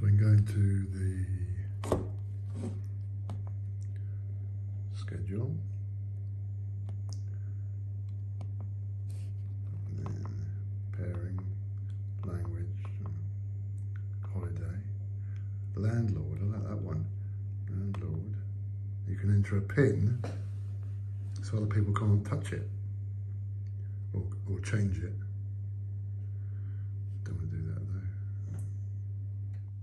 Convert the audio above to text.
we can go into the schedule, and then pairing, language, holiday, landlord. I like that one. Landlord. You can enter a PIN so other people can't touch it or change it.